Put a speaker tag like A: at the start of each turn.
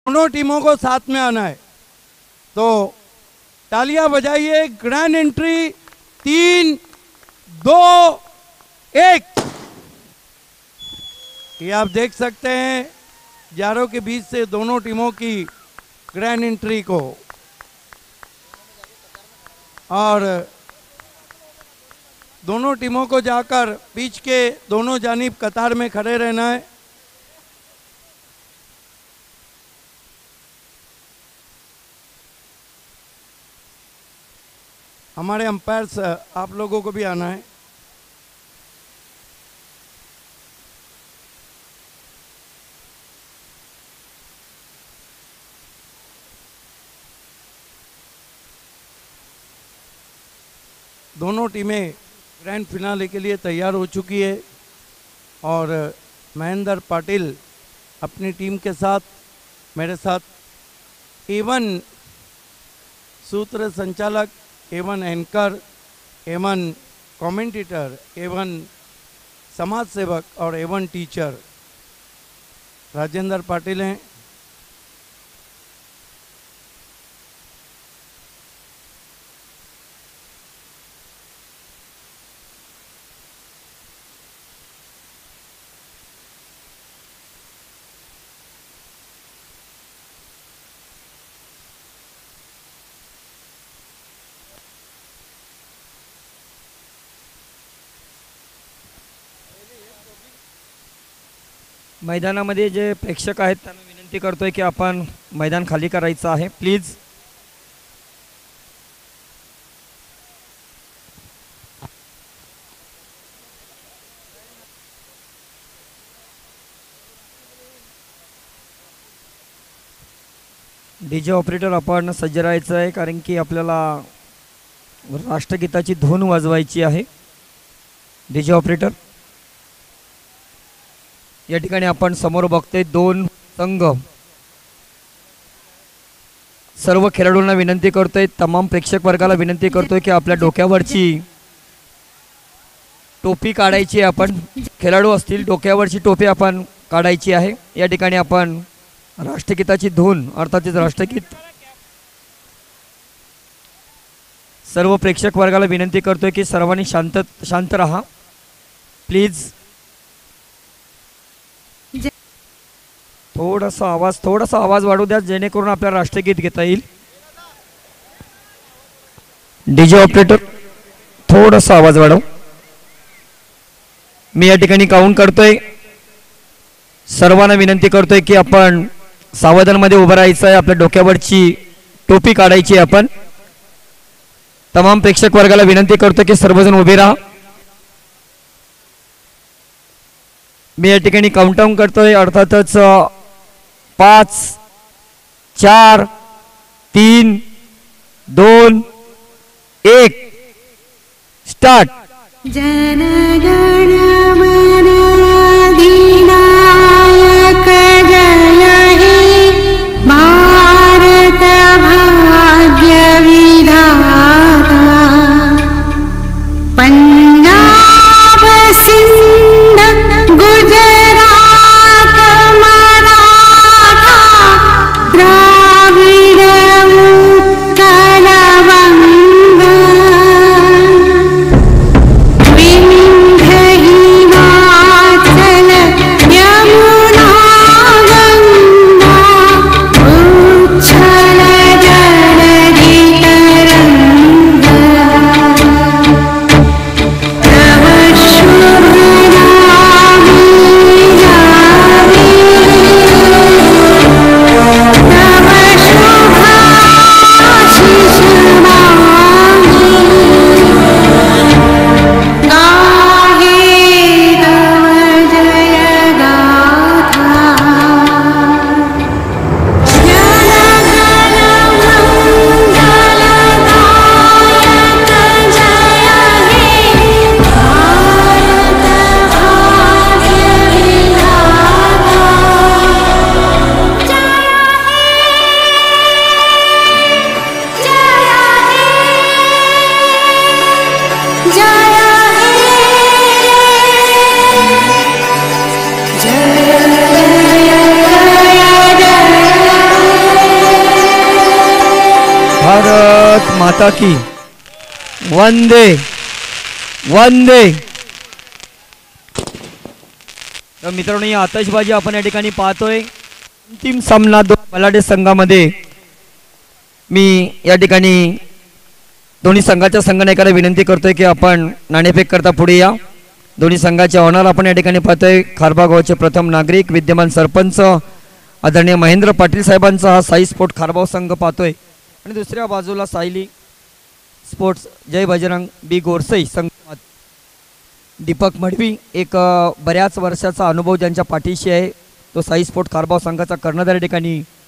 A: दोनों टीमों को साथ में आना है। तो तालियां बजाइए। Grand entry 3, 2, 1। ये आप देख सकते हैं 11 के बीच से दोनों टीमों की ग्रैंड एंट्री को। और दोनों टीमों को जाकर पिच के दोनों जानिब कतार में खड़े रहना है। हमारे अंपायर्स आप लोगों को भी आना है। दोनों टीमें ग्रैंड फिनाले के लिए तैयार हो चुकी है और महेंद्र पाटिल अपनी टीम के साथ, मेरे साथ एवन सूत्र संचालक, एवन एंकर, एवन कमेंटेटर, एवन समाज सेवक और एवन टीचर राजेंद्र पाटिल हैं।
B: मैदानामध्ये जे प्रेक्षक आहेत त्यांना विनंती करतोय की आपण मैदान खाली करायचं आहे प्लीज। डीजे ऑपरेटर आपण सज्ज राहायचं आहे कारण की आपल्याला राष्ट्रगीताची धून वाजवायची आहे। डीजे ऑपरेटर या ठिकाणी आपण समोर बघतोय दोन संघ। सर्व खेळाडूंना विनंती करतोय, तमाम प्रेक्षक वर्गाला विनंती करतोय की आपल्या डोक्यावरची टोपी काढायची आहे। आपण खेळाडू असतील डोक्यावरची टोपी आपण काढायची आहे। या ठिकाणी आपण राष्ट्रगीताची धून अर्थातच राष्ट्रगीत सर्व प्रेक्षक वर्गाला विनंती करतोय की सर्वांनी शांत रहा प्लीज। थोडासा आवाज वाढू द्या जेणेकरून आपल्याला राष्ट्रगीत घेता येईल। डीजे ऑपरेटर थोडासा आवाज वाढव। मी या ठिकाणी काउंट करतोय, सर्वांना विनंती करतोय की आपण सावधानमध्ये उभं राहायचं आहे। आपल्या डोक्यावरची टोपी काढायची आहे। आपण तमाम प्रेक्षक वर्गाला विनंती करतो की सर्वजण उभे राहा। मी या ठिकाणी काउंटडाऊन करतोय अर्थातच 5, 4, 3, 2, 1 स्टार्ट।
C: जन गण मन अधिनायक जय हे भारत भाग्य विधाता पंजाब सिंध गुजरात मराठा द्राविड उत्कल वंग विंध्य हिमाचल
B: भारत माता की वंदे वंदे. तर मित्रांनो, ही आतषबाजी आपण या ठिकाणी पाहतोय. अंतिम सामना दोन बलाढ्य संघामध्ये. मी या ठिकाणी दोन्ही संघाच्या संघनायकाला विनंती करतोय की आपण नाणेफेक करता पुढे या. दोन्ही संघाच्या ऑनर आपण या ठिकाणी पाहतोय. खारबा गावचे प्रथम नागरिक विद्यमान सरपंच आदरणीय महेंद्र पाटील साहेबांचा हा साई स्पोर्ट खारबाव संघ पाहतोय. आणि दुसऱ्या बाजूला सायली स्पोर्ट्स जय बजरंग बी गोरसई संघ. दीपक मडवी एक बऱ्याच वर्षाचा अनुभव ज्यांच्या पाठीशी आहे, तो साई स्पोर्ट खारबाव संघाचा कर्णधार या ठिकाणी